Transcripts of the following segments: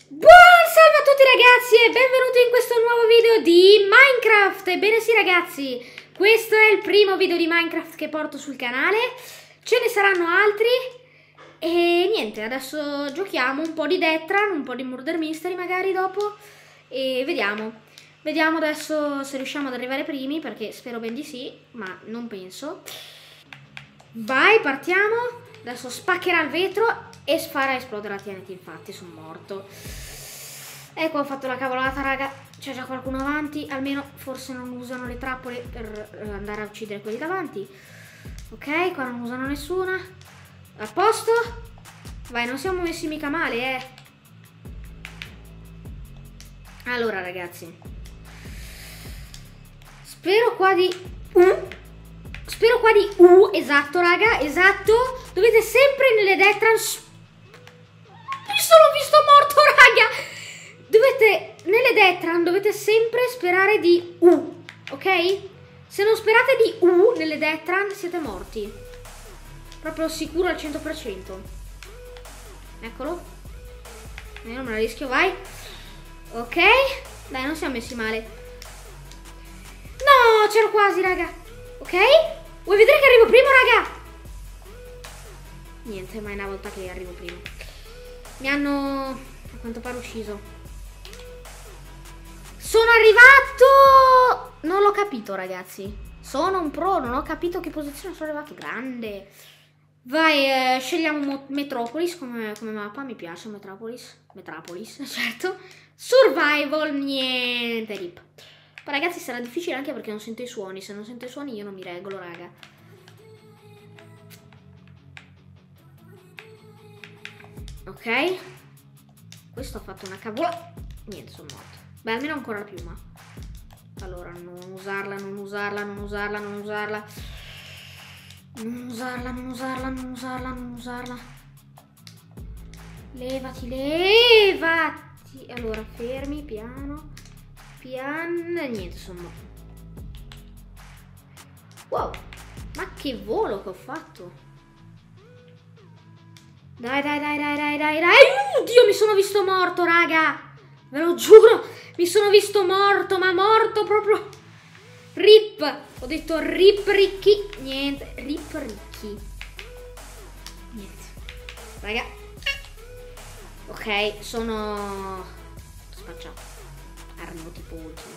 Buon salve a tutti ragazzi e benvenuti in questo nuovo video di Minecraft. Ebbene sì ragazzi, questo è il primo video di Minecraft che porto sul canale. Ce ne saranno altri. E niente, adesso giochiamo un po' di Death-Run, un po' di Murder Mystery magari dopo. E vediamo. Vediamo adesso se riusciamo ad arrivare primi, perché spero ben di sì, ma non penso. Vai, partiamo. Adesso spaccherà il vetro e farà esplodere la TNT, infatti sono morto. Ecco, ho fatto la cavolata, raga. C'è già qualcuno avanti, almeno forse non usano le trappole per andare a uccidere quelli davanti. Ok, qua non usano nessuna. A posto? Vai, non siamo messi mica male, Allora, ragazzi. Spero qua di... esatto, raga, esatto. Dovete sempre nelle Death-Run... L'ho visto morto, raga! Nelle Death-Run dovete sempre sperare di U, ok? Se non sperate di U nelle Death-Run siete morti. Proprio sicuro al 100%. Eccolo. Io non me la rischio, vai. Ok. Dai, non siamo messi male. No, c'ero quasi, raga. Ok? Vuoi vedere che arrivo primo, raga? Niente, mai una volta che arrivo primo. Mi hanno, a quanto pare, ucciso. Sono arrivato! Non l'ho capito, ragazzi. Sono un pro, non ho capito che posizione sono arrivato. Grande. Vai, scegliamo Metropolis come mappa. Mi piace Metropolis. Metropolis, certo. Survival, niente, rip. Ma ragazzi, sarà difficile anche perché non sento i suoni. Se non sento i suoni io non mi regolo, raga. Ok. Questo ha fatto una cavola. Niente, sono morto. Beh, almeno ancora la piuma. Allora, non usarla. Levati. Allora, fermi, piano. Niente, sono morto. Wow, ma che volo che ho fatto. Dai. Oddio, mi sono visto morto, raga. Ve lo giuro, mi sono visto morto, ma morto proprio. Rip. Ho detto rip ricchi. Niente, rip ricchi. Niente. Raga. Ok, sono spacciato. Arrivo tipo ultimo.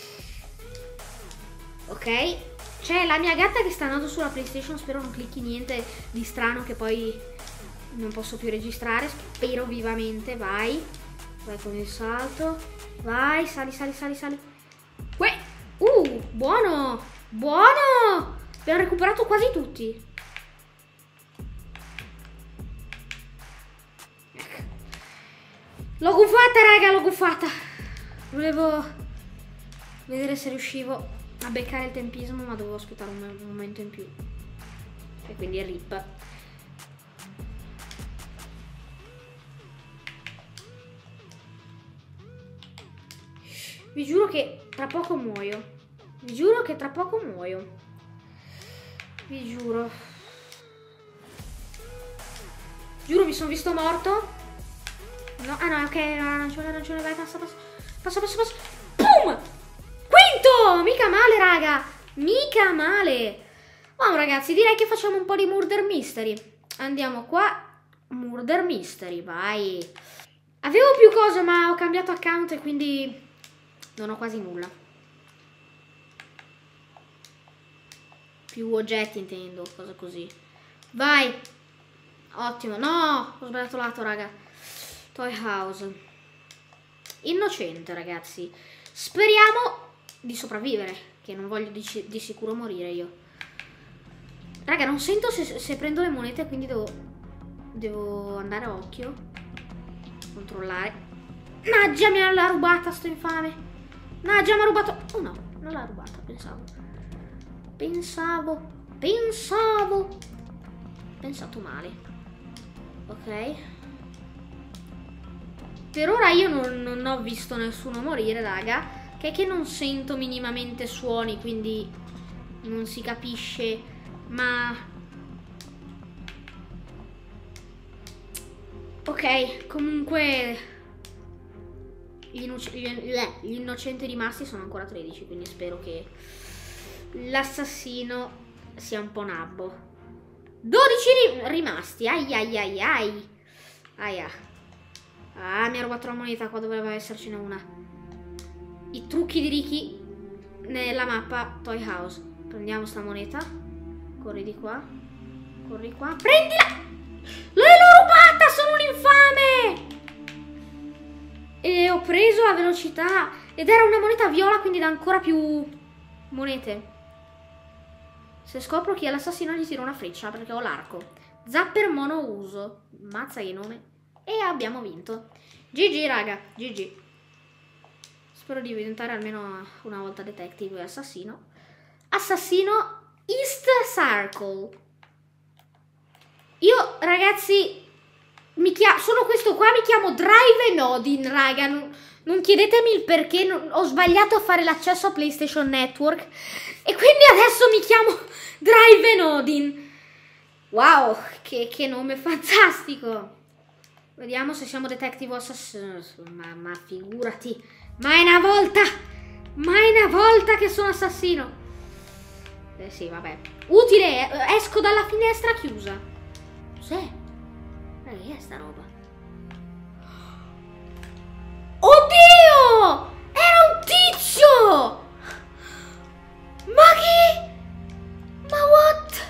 Ok. C'è la mia gatta che sta andando sulla PlayStation. Spero non clicchi niente di strano che poi non posso più registrare. Spero vivamente. Vai con il salto. Vai, sali. Uè. Buono. Abbiamo recuperato quasi tutti. Ecco. L'ho guffata, raga, l'ho guffata. Volevo vedere se riuscivo a beccare il tempismo, ma dovevo aspettare un momento in più. E quindi rip. Vi giuro che tra poco muoio. Vi giuro. Giuro, mi sono visto morto. No, no, ok, no, arancione, vai, passa. Boom! Quinto! Mica male, raga. Mica male. Oh, ragazzi, direi che facciamo un po' di Murder Mystery. Andiamo qua. Murder Mystery, vai. Avevo più cose, ma ho cambiato account e quindi non ho quasi nulla. Più oggetti intendo, cosa così. Vai. Ottimo. No, ho sbagliato lato, raga. Toy House. Innocente, ragazzi. Speriamo di sopravvivere, che non voglio di sicuro morire io. Raga, non sento se prendo le monete, quindi devo andare a occhio. Controllare. Naggia, mi l'ha rubata, sto infame. Naggia, mi ha rubato. Oh no, non l'ha rubata, pensavo. Pensato male. Ok. Per ora io non ho visto nessuno morire, raga. Che non sento minimamente suoni, quindi non si capisce. Ma ok, comunque gli innocenti rimasti sono ancora 13, quindi spero che l'assassino sia un po' nabbo. 12 rimasti, ai ai ai ai. Aia. Ah, mi ha rubato la moneta, qua doveva essercene una. I trucchi di Ricky nella mappa Toy House. Prendiamo sta moneta. Corri di qua. Corri qua. Prendila! L'ho rubata, sono un infame! E ho preso la velocità. Ed era una moneta viola, quindi dà ancora più monete. Se scopro chi è l'assassino gli tiro una freccia perché ho l'arco. Zapper monouso. Mazza che nome. E abbiamo vinto. GG raga, GG. Spero di diventare almeno una volta detective e assassino. Assassino East Circle. Io ragazzi sono questo qua, mi chiamo Drive Odin raga. Non chiedetemi il perché, ho sbagliato a fare l'accesso a PlayStation Network e quindi adesso mi chiamo Drive Odin. Wow, che nome fantastico. Vediamo se siamo detective o assassino. Ma figurati, mai una volta che sono assassino. Sì, vabbè. Utile, esco dalla finestra chiusa. Cos'è? Che è sta roba? Oddio! Era un tizio! Ma che? Ma what?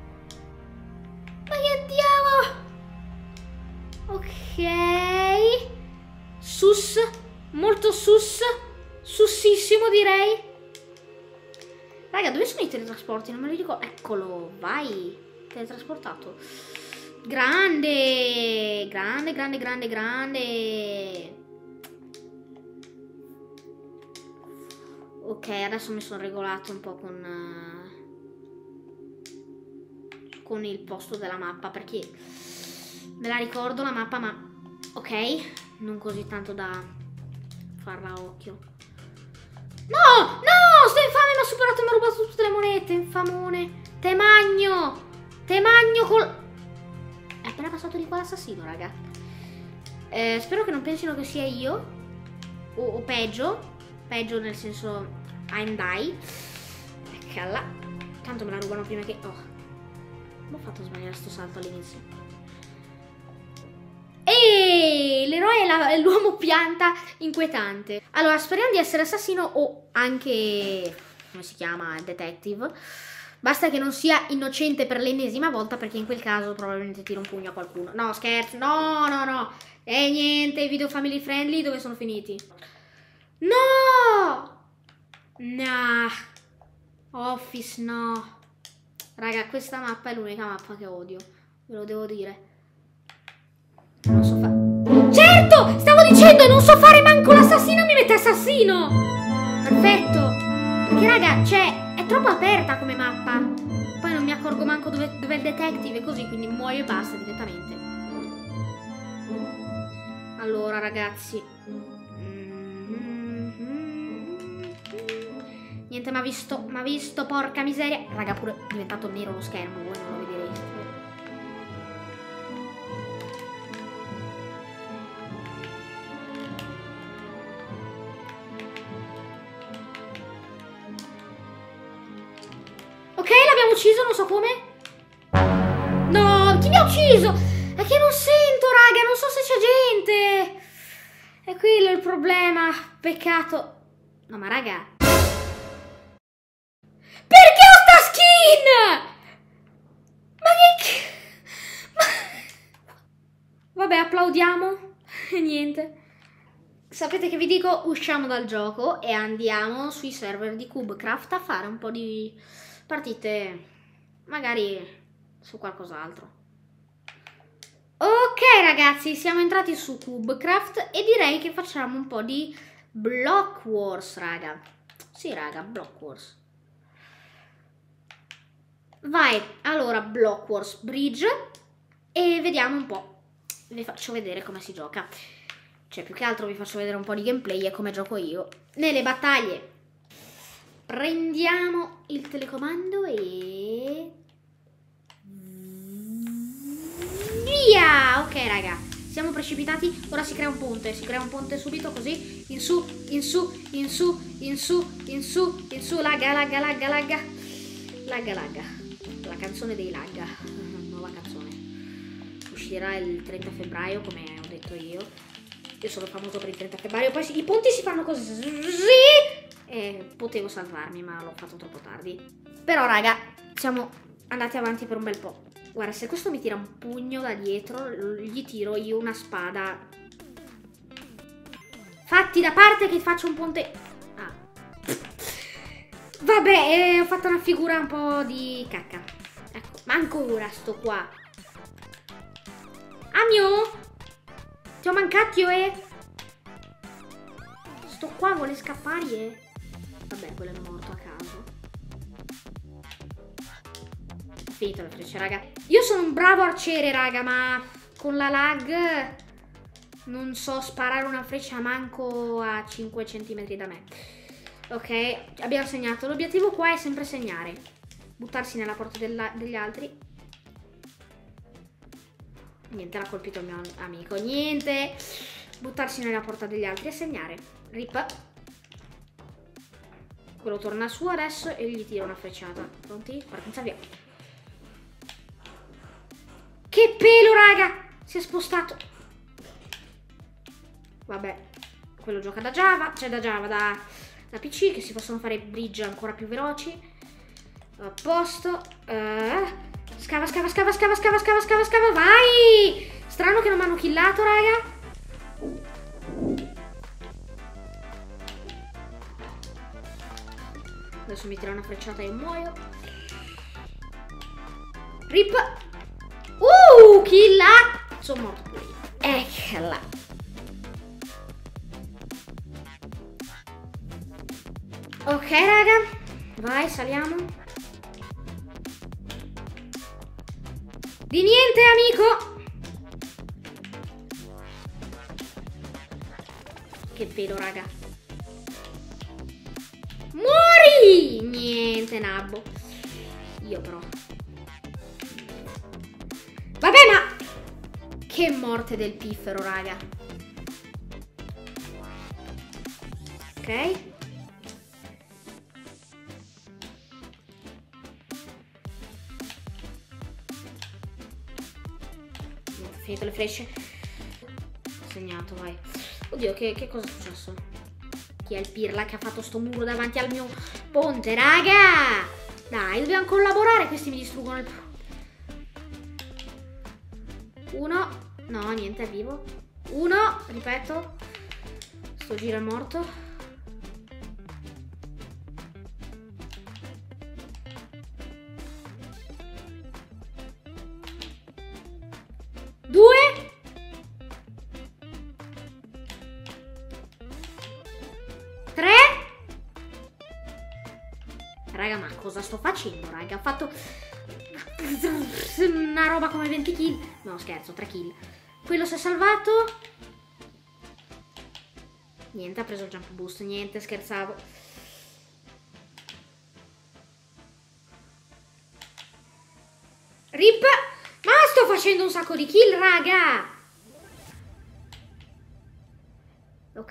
Ma che diavolo? Ok. Sus. Molto sus. Sussissimo direi. Raga, dove sono i teletrasporti? Non me li ricordo. Eccolo, vai. Teletrasportato. Grande. Grande, grande, grande, grande. Ok, adesso mi sono regolato un po' con il posto della mappa, perché me la ricordo la mappa, ma ok, non così tanto da farla a occhio. No, no, sto infame, mi ha superato e mi ha rubato tutte le monete, infamone. Te magno col... È appena passato di qua l'assassino, raga. Spero che non pensino che sia io, o peggio. Peggio nel senso I'm die. Eccola. Tanto me la rubano prima che... Oh, come ho fatto a sbagliare sto salto all'inizio? E l'eroe è l'uomo pianta inquietante. Allora, speriamo di essere assassino o anche... come si chiama? Detective. Basta che non sia innocente per l'ennesima volta, perché in quel caso probabilmente tiro un pugno a qualcuno. No, scherzo. No, no, no. E niente, i video family friendly dove sono finiti? No! Nah. Office, no. Raga, questa mappa è l'unica mappa che odio. Ve lo devo dire. Non so fare... Certo! Stavo dicendo, non so fare manco l'assassino, mi mette assassino! Perfetto! Perché, raga, è troppo aperta come mappa. Poi non mi accorgo manco dove è il detective, così, quindi muoio e basta direttamente. Allora, ragazzi... Niente, m'ha visto, porca miseria. Raga, pure è diventato nero lo schermo, voi non lo vedrete. Ok, l'abbiamo ucciso, non so come. No, chi mi ha ucciso? È che non sento, raga, non so se c'è gente. È quello il problema. Peccato. No, ma raga... Perché ho sta skin? Ma che... Vabbè, applaudiamo. E niente. Sapete che vi dico? Usciamo dal gioco e andiamo sui server di Cubecraft a fare un po' di partite, magari su qualcos'altro. Ok ragazzi, siamo entrati su Cubecraft e direi che facciamo un po' di Block Wars, raga. Sì, raga, Block Wars. Vai, allora Block Wars Bridge e vediamo un po'. Vi faccio vedere come si gioca. Cioè, più che altro vi faccio vedere un po' di gameplay e come gioco io nelle battaglie. Prendiamo il telecomando e... via! Ok raga, siamo precipitati, ora si crea un ponte subito così, in su, in su, in su, in su, in su, in su, lagga, lagga, lagga, lagga, lagga, lagga, la canzone dei lagga, nuova canzone, uscirà il 30 febbraio come ho detto io sono famoso per il 30 febbraio, poi i ponti si fanno così, e potevo salvarmi ma l'ho fatto troppo tardi, però raga, siamo andati avanti per un bel po'. Guarda, se questo mi tira un pugno da dietro, gli tiro io una spada. Fatti da parte che faccio un ponte. Ah. Vabbè, ho fatto una figura un po' di cacca. Ecco, ma ancora sto qua. Amio? Ti ho mancato, Sto qua vuole scappare, Vabbè, quello è morto a caso. Finito la freccia, raga. Io sono un bravo arciere, raga, ma con la lag non so sparare una freccia manco a 5 cm da me. Ok, abbiamo segnato. L'obiettivo qua è sempre segnare. Buttarsi nella porta degli altri. Niente, l'ha colpito il mio amico. Niente. Buttarsi nella porta degli altri e segnare. Rip. Quello torna su adesso e gli tira una frecciata. Pronti? Partenza, via. Che pelo, raga! Si è spostato. Vabbè, quello gioca da Java. C'è da Java, da PC, che si possono fare bridge ancora più veloci. A posto. Scava, scava, scava, scava, scava, scava, scava, scava. Vai! Strano che non mi hanno killato, raga. Adesso mi tira una frecciata e muoio. Rip. Killa! Sono morto pure io. Eccola. Ok, raga. Vai, saliamo. Di niente, amico. Che pelo, raga. Muori! Niente, nabbo. Io però. Vabbè, ma che morte del piffero, raga. Ok. Ho finito le frecce. Ho segnato, vai. Oddio, che cosa è successo? Chi è il pirla che ha fatto sto muro davanti al mio ponte, raga? Dai, dobbiamo collaborare. Questi mi distruggono il... Uno. No, niente, è vivo. Uno, ripeto. Sto giro è morto. Due. Tre. Raga, ma cosa sto facendo, raga? Ho fatto una roba come 20 kill. No, scherzo, 3 kill. Quello si è salvato. Niente, ha preso il jump boost. Niente, scherzavo. Rip. Ma sto facendo un sacco di kill, raga. Ok.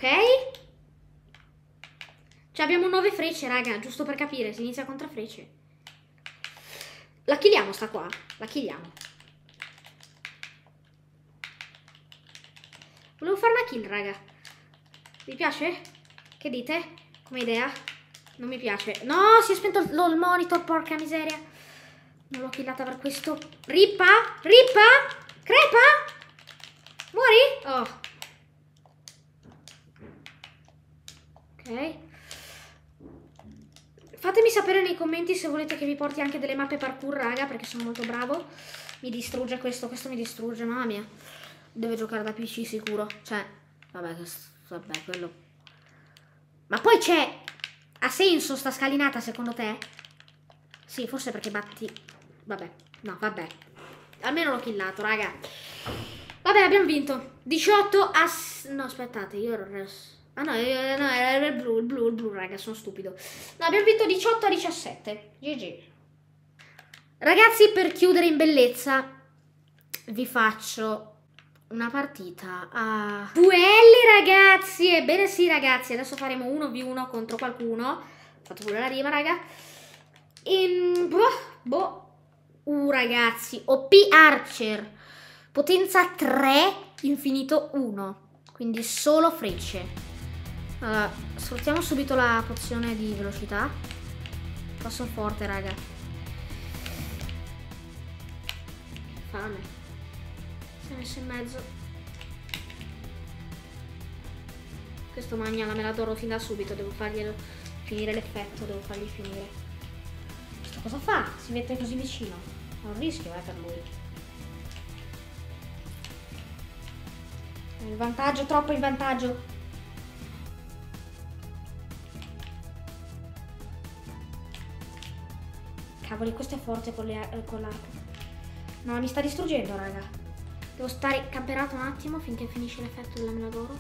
Cioè abbiamo 9 frecce, raga. Giusto per capire, si inizia con 3 frecce. La killiamo sta qua. La killiamo. Volevo fare una kill, raga. Vi piace? Che dite? Come idea? Non mi piace. No, si è spento il monitor, porca miseria. Non l'ho killata per questo. Rippa? Rippa? Crepa? Muori? Oh. Ok. Fatemi sapere nei commenti se volete che vi porti anche delle mappe parkour, raga, perché sono molto bravo. Mi distrugge questo mi distrugge, mamma mia. Deve giocare da PC sicuro. Cioè, vabbè, quello. Ma poi c'è... Ha senso sta scalinata secondo te? Sì, forse perché batti... Vabbè, no, vabbè. Almeno l'ho killato, raga. Vabbè, abbiamo vinto. 18 a... No, aspettate, io ero... Ah no, era il blu, raga, sono stupido. No, abbiamo vinto 18 a 17. GG. Ragazzi, per chiudere in bellezza, vi faccio una partita a duelli, ragazzi. Ebbene sì, ragazzi, adesso faremo 1v1 contro qualcuno. Ho fatto pure la rima, raga. Ragazzi, OP Archer, potenza 3, infinito 1, quindi solo frecce. Allora, sfruttiamo subito la pozione di velocità. Passo forte, raga. Fame. Si è messo in mezzo. Questo magna la me la adoro fin da subito. Devo farglielo finire l'effetto. Devo fargli finire. Questo cosa fa? Si mette così vicino. È un rischio, per lui. Il vantaggio, troppo il vantaggio. Cavoli, questo è forte con l'arco. No, mi sta distruggendo, raga. Devo stare camperato un attimo finché finisce l'effetto della Melodoro.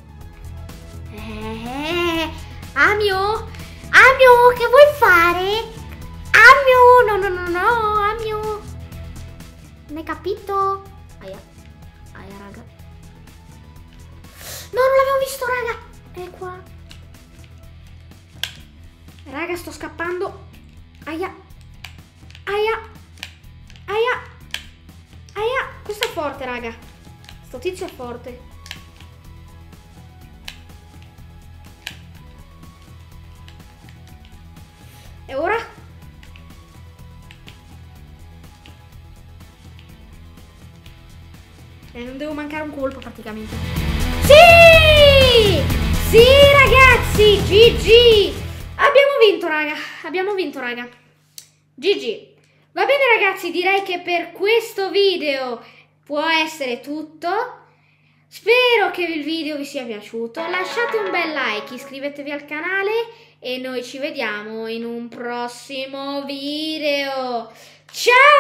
Amio, che vuoi fare? Amio, no, Amio. Non hai capito? Aia, raga. No, non l'avevo visto, raga. È qua. Raga, sto scappando. Aia. Questo è forte, raga. Sto tizio è forte. E ora? Non devo mancare un colpo praticamente. Sì! Sì, ragazzi! GG! Abbiamo vinto, raga. GG. Va bene, ragazzi, direi che per questo video può essere tutto. Spero che il video vi sia piaciuto. Lasciate un bel like, iscrivetevi al canale e noi ci vediamo in un prossimo video. Ciao!